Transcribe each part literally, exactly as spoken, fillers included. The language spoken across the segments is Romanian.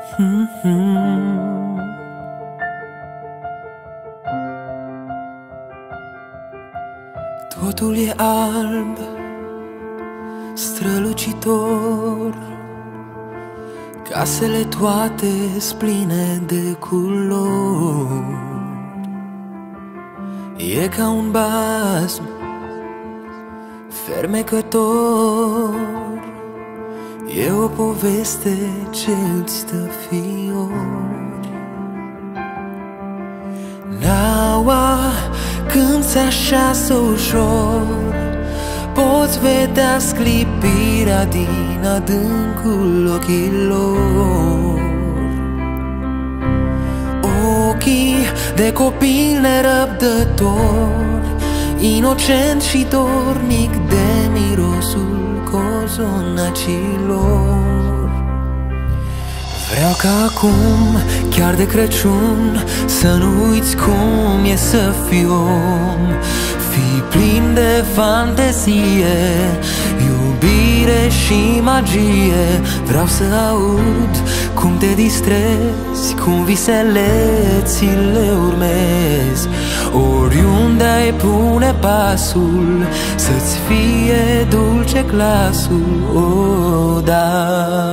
Totul e alb, strălucitor, casele toate-s pline de culori. E ca un basm fermecător, e o poveste ce-ți dă fiori. Naua când se așează ușor, poți vedea sclipirea din adâncul ochilor. Ochii de copil nerăbdător, inocent și dornic de mirosul cozonacilor. Vreau ca acum, chiar de Crăciun, să nu uiți cum e să fii om. Fii plin de fantezie, iubire și magie. Vreau să aud cum te distrezi, cum visele ți le urmezi. Oriunde ai pune pasul, să-ți fie dulce glasul, oh, da.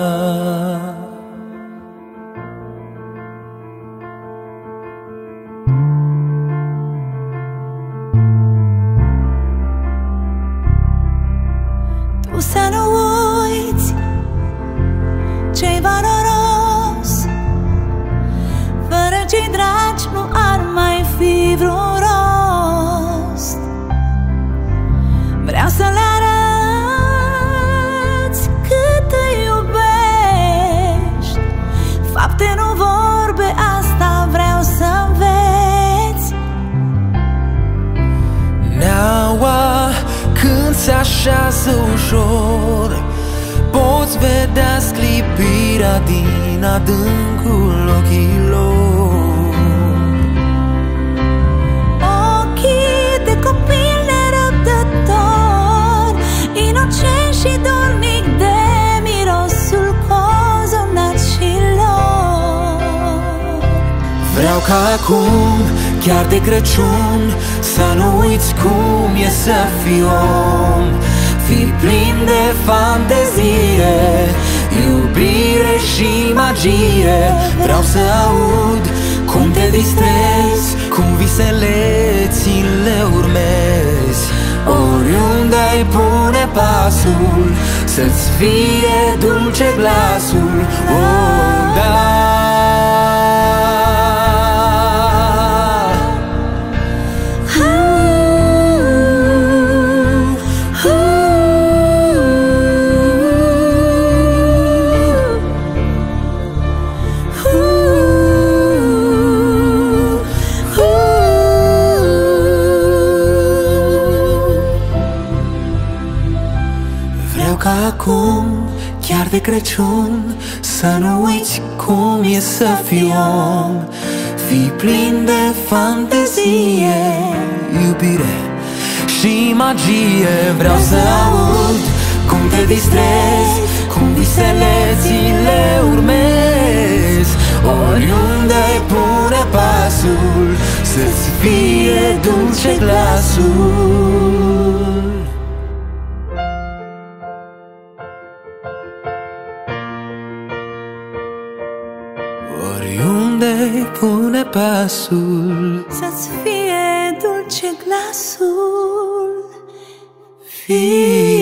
Tu să nu uiți ce-i valoros, fără cei dragi nu ar mai fi vreun rost. Vreau să le arăți cât îi iubești, fapte nu vorbe, asta vreau să înveți. Naua când se așează ușor, poți vedea sclipirea din adâncul ochilor. Ochii de copil nerăbdător, inocent și dornic de mirosul cozonacilor. Vreau ca acum, chiar de Crăciun, să nu uiți cum e să fii om. Fii plin de fantezie, iubire și magie. Vreau să aud cum te distrezi, cum visele ți le urmezi. Oriunde ai pune pasul, să-ți fie dulce glasul, oh, da. Ca acum, chiar de Crăciun, să nu uiți cum e să fii om. Fii plin de fantezie, iubire și magie. Vreau să aud cum te distrezi, cum visele ți le urmezi. Oriunde ai pune pasul, să-ți fie dulce glasul. Oriunde pune pasul, să-ți fie dulce glasul. fie